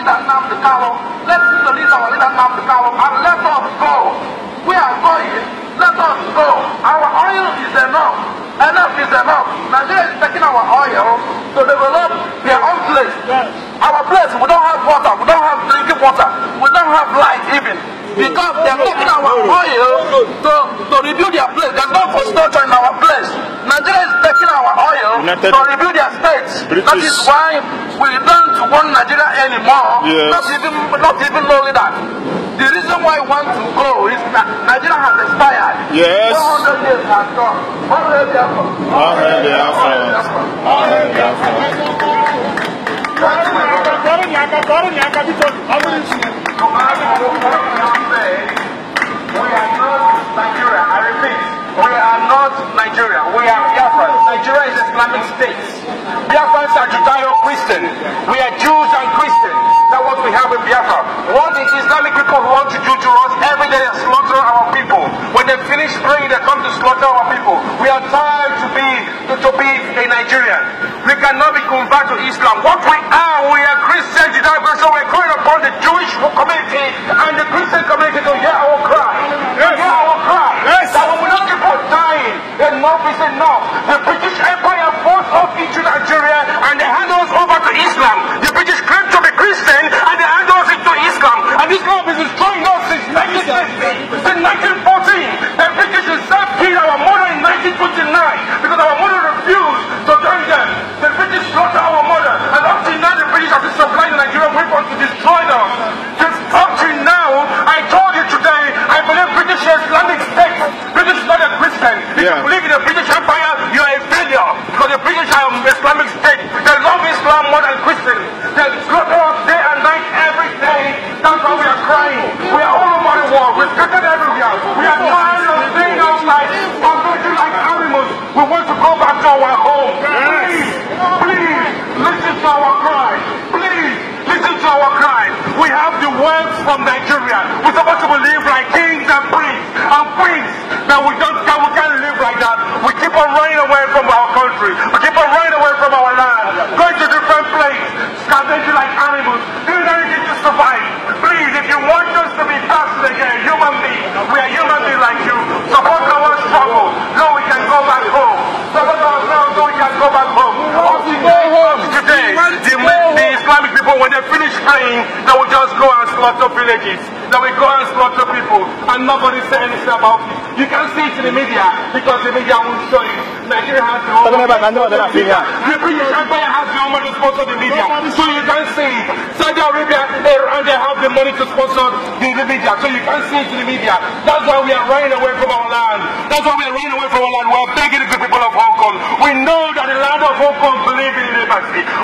Nnamdi Kanu. Let's release our leader Nnamdi Kanu and let us go. We are going. Let us go. Our oil is enough. Enough is enough. Nigeria is taking our oil to develop their own place. Our place, we don't have water. We don't have drinking water. We don't have light even. Because they are taking our oil to rebuild their place. There's no infrastructure in our place. Nigeria is taking our oil to rebuild their states. That is why we don't want Nigeria anymore. Yes. Not even only that. The reason why we want to go is that Nigeria has expired. Yes. 400 years has gone. We are not Nigeria. I repeat, we are not Nigeria. We are Biafra. Nigeria is Islamic State. Biafrans are Judeo-Christian. We are Jews and Christians. That's what we have in Biafra. What the Islamic people want to do to us every day is slaughter our people. When they finish praying, they come to slaughter our people. We are tired to be a Nigerian. We cannot be converted to Islam. What we are Christian Judeo-Christian. We're calling upon the Jewish community and the Christian community to hear our cry. Yes. Hear our cry. Yes. That we will not keep on dying. Enough is enough. The British Empire forced us into Nigeria and they hand us over to Islam. The British claim to be Christian and they hand us into Islam. And Islam is destroying us since 1960. Since 1914. The British itself killed our mother in 1929 because our mother refused to join them. The British slaughtered our mother. And up to now the British have been supplying Nigerian weapons to destroy them. Just up to now, I told you today, I believe British is Islamic State. British is not a Christian. If you believe in the British Empire, you are a failure. Because the British are Islamic State. They love Islam more than Christians. They slaughter us day and night every day. That's why we are crying. We are all over the world. We're scattered everywhere. We are tired of staying outside, operating like animals. We want to go back to our home. Please, listen to our cry. Please, listen to our cry. We have the wealth from Nigeria. We're supposed to live like kings and queens. Now we can't live like that. We keep on running away from our country. We keep on running away from our land. Going to different places, scavenging like animals, doing anything to survive. Please, if you want us to be fasted again, human beings, we are human beings like you. Support our struggle. No, we can go back home. Support ourselves so we can go back home. Today, the Islamic people, when they finish praying, they will just go and slaughter villages. They will go and slaughter people, and nobody say anything about it. You can see it in the media because the media won't show it. Nigeria has the own media. The British Empire has the own money to sponsor the media, so you can see it. Saudi Arabia, they have the money to sponsor the media, so you can see it in the media. That's why we are running away from our land. That's why we are running away from our land. We are begging the people of Hong Kong. We know that the land of Hong Kong believes in liberty.